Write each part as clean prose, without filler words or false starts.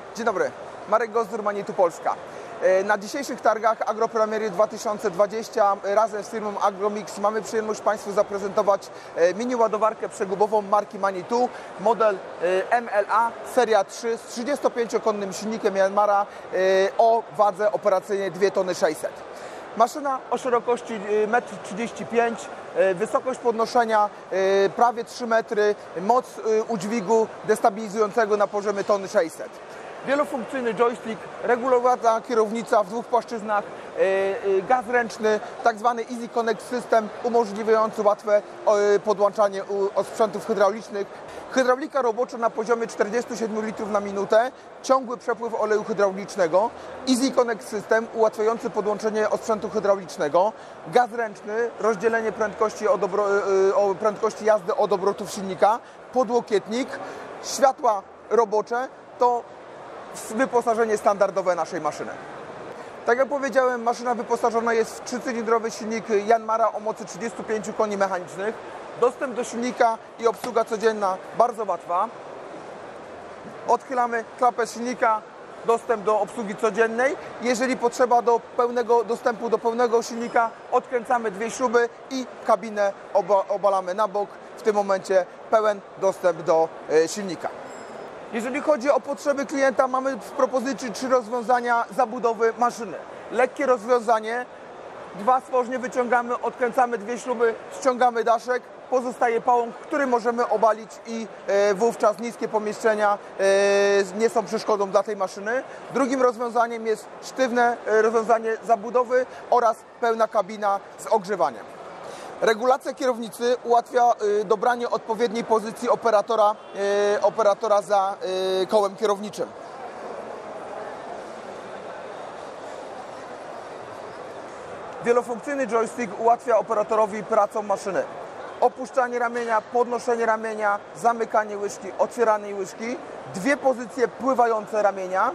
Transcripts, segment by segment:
Dzień dobry, Marek Gozdur, Manitou Polska. Na dzisiejszych targach Agropremiery 2020 razem z firmą Agromix mamy przyjemność Państwu zaprezentować mini ładowarkę przegubową marki Manitou, model MLA seria 3 z 35-konnym silnikiem Yanmara o wadze operacyjnej 2,6 tony. Maszyna o szerokości 1,35 m, wysokość podnoszenia prawie 3 metry, moc udźwigu destabilizującego na poziomie 1,6 tony. Wielofunkcyjny joystick, regulowana kierownica w dwóch płaszczyznach, gaz ręczny, tak zwany Easy Connect System umożliwiający łatwe podłączanie sprzętów hydraulicznych. Hydraulika robocza na poziomie 47 litrów na minutę, ciągły przepływ oleju hydraulicznego, Easy Connect System ułatwiający podłączenie osprzętu hydraulicznego, gaz ręczny, rozdzielenie prędkości jazdy od obrotów silnika, podłokietnik, światła robocze to wyposażenie standardowe naszej maszyny. Tak jak powiedziałem, maszyna wyposażona jest w 3-cylindrowy silnik Yanmara o mocy 35 koni mechanicznych. Dostęp do silnika i obsługa codzienna bardzo łatwa. Odchylamy klapę silnika, dostęp do obsługi codziennej. Jeżeli potrzeba do pełnego dostępu do pełnego silnika, odkręcamy dwie śruby i kabinę obalamy na bok. W tym momencie pełen dostęp do silnika. Jeżeli chodzi o potrzeby klienta, mamy w propozycji 3 rozwiązania zabudowy maszyny. Lekkie rozwiązanie, 2 stworznie wyciągamy, odkręcamy dwie śruby, ściągamy daszek, pozostaje pałąk, który możemy obalić i wówczas niskie pomieszczenia nie są przeszkodą dla tej maszyny. Drugim rozwiązaniem jest sztywne rozwiązanie zabudowy oraz pełna kabina z ogrzewaniem. Regulacja kierownicy ułatwia dobranie odpowiedniej pozycji operatora za kołem kierowniczym. Wielofunkcyjny joystick ułatwia operatorowi pracę maszyny. Opuszczanie ramienia, podnoszenie ramienia, zamykanie łyżki, otwieranie łyżki, 2 pozycje pływające ramienia,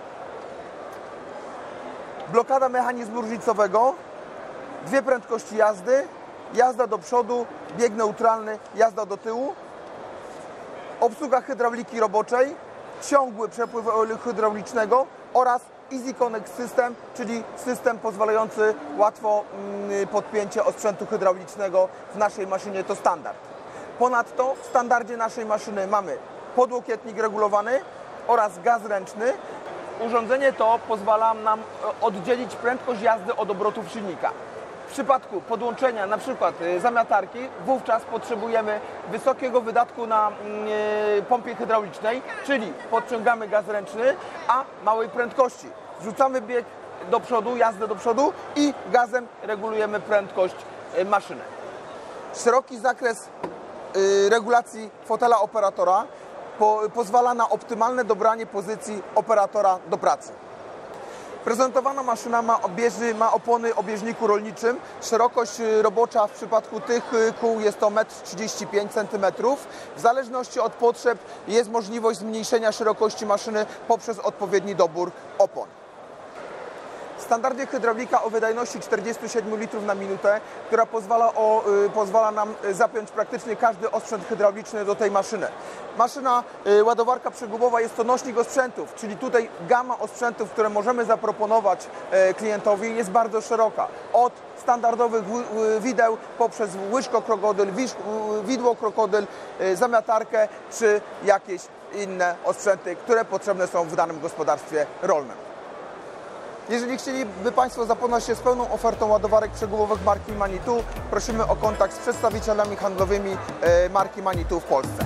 blokada mechanizmu różnicowego, 2 prędkości jazdy, jazda do przodu, bieg neutralny, jazda do tyłu, obsługa hydrauliki roboczej, ciągły przepływ oleju hydraulicznego oraz Easy Connect System, czyli system pozwalający łatwo podpięcie osprzętu hydraulicznego w naszej maszynie, to standard. Ponadto w standardzie naszej maszyny mamy podłokietnik regulowany oraz gaz ręczny. Urządzenie to pozwala nam oddzielić prędkość jazdy od obrotów silnika. W przypadku podłączenia np. zamiatarki, wówczas potrzebujemy wysokiego wydatku na pompie hydraulicznej, czyli podciągamy gaz ręczny, a małej prędkości. Wrzucamy bieg do przodu, jazdę do przodu i gazem regulujemy prędkość maszyny. Szeroki zakres regulacji fotela operatora pozwala na optymalne dobranie pozycji operatora do pracy. Prezentowana maszyna ma opony o bieżniku rolniczym. Szerokość robocza w przypadku tych kół jest to 1,35 m. W zależności od potrzeb jest możliwość zmniejszenia szerokości maszyny poprzez odpowiedni dobór opon. W standardzie hydraulika o wydajności 47 litrów na minutę, która pozwala nam zapiąć praktycznie każdy osprzęt hydrauliczny do tej maszyny. Maszyna, ładowarka przegubowa jest to nośnik osprzętów, czyli tutaj gama osprzętów, które możemy zaproponować klientowi, jest bardzo szeroka. Od standardowych wideł poprzez łyżko krokodyl, widło krokodyl, zamiatarkę czy jakieś inne osprzęty, które potrzebne są w danym gospodarstwie rolnym. Jeżeli chcieliby Państwo zapoznać się z pełną ofertą ładowarek przegubowych marki Manitou, prosimy o kontakt z przedstawicielami handlowymi marki Manitou w Polsce.